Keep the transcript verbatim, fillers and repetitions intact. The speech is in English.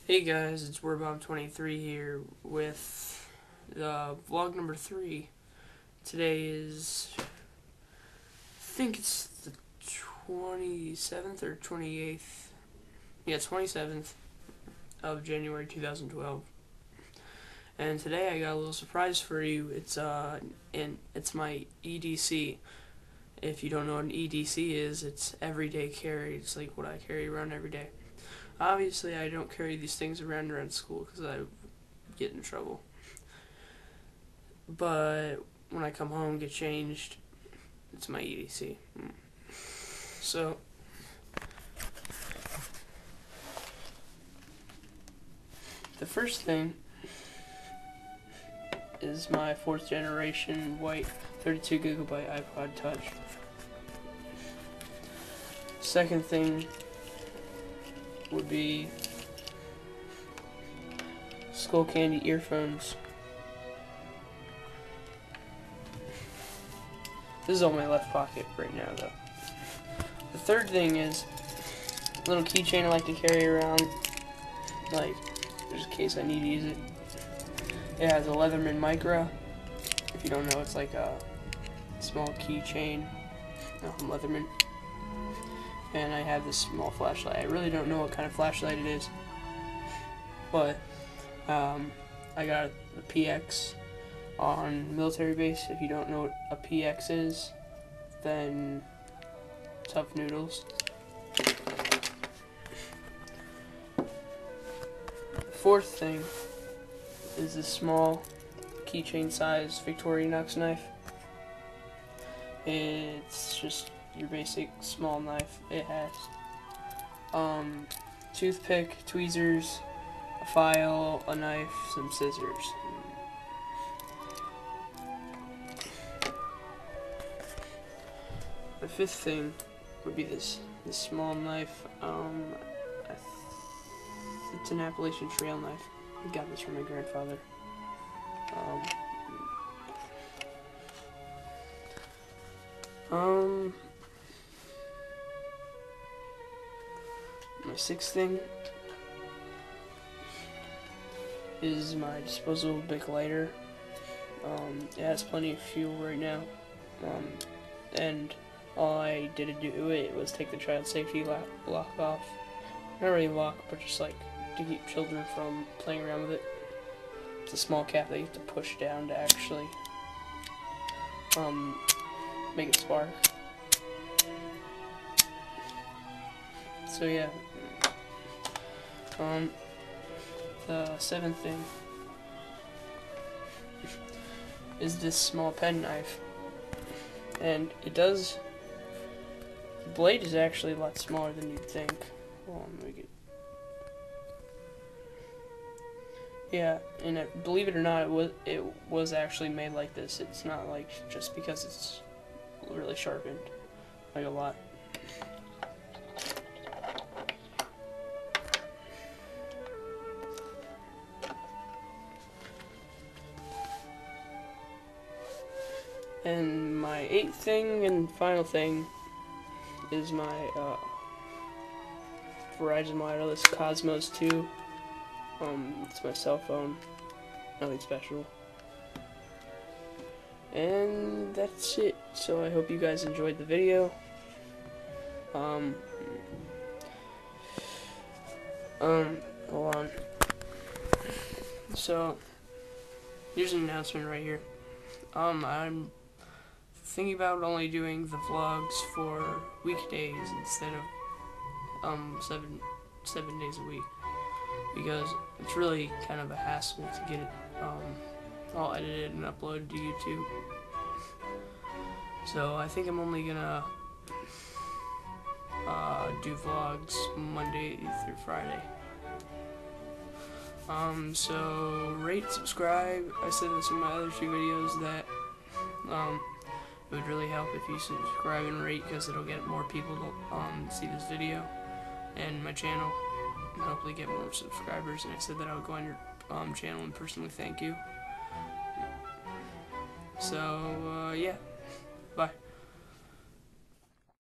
Hey guys, it's Warbob twenty-three here with the vlog number three. Today is, I think it's the twenty-seventh or twenty-eighth. Yeah, twenty-seventh of January two thousand twelve. And today I got a little surprise for you. It's uh, and it's my E D C. If you don't know what an E D C is, it's everyday carry. It's like what I carry around every day. Obviously, I don't carry these things around around school because I get in trouble. But when I come home, get changed, it's my E D C. So, the first thing is my fourth generation white thirty-two gigabyte iPod Touch. Second thing would be Skull Candy earphones. This is on my left pocket right now, though. The third thing is a little keychain I like to carry around, like just in case I need to use it. It has a Leatherman Micro. If you don't know, it's like a small keychain from Leatherman. And I have this small flashlight. I really don't know what kind of flashlight it is, but um, I got a P X on military base. If you don't know what a P X is, then tough noodles. The fourth thing is this small keychain size Victorinox knife. It's just your basic small knife. It has um, toothpick, tweezers, a file, a knife, some scissors. The fifth thing would be this this small knife. Um, I th it's an Appalachian Trail knife. I got this from my grandfather. Um, um My sixth thing is my disposable Bic lighter. Um, it has plenty of fuel right now, um, and all I did to do it was take the child safety lock, lock off. Not really lock, but just like to keep children from playing around with it. It's a small cap that you have to push down to actually um, make it spark. So yeah. Um, the seventh thing is this small pen knife, and it does. The blade is actually a lot smaller than you'd think. Hold on, let me get. Yeah, and it, believe it or not, it was it was actually made like this. It's not like just because it's really sharpened, like a lot. And my eighth thing and final thing is my uh, Verizon Wireless Cosmos two. Um, it's my cell phone. Nothing special. And that's it. So I hope you guys enjoyed the video. Um, um, hold on. So here's an announcement right here. Um, I'm thinking about only doing the vlogs for weekdays instead of um seven seven days a week, because it's really kind of a hassle to get it um all edited and uploaded to YouTube. So I think I'm only gonna uh, do vlogs Monday through Friday. Um, so rate, subscribe. I said this in my other two videos that um, it would really help if you subscribe and rate, because it'll get more people to um, see this video and my channel, and hopefully get more subscribers. And I said that I would go on your um, channel and personally thank you. So uh, yeah.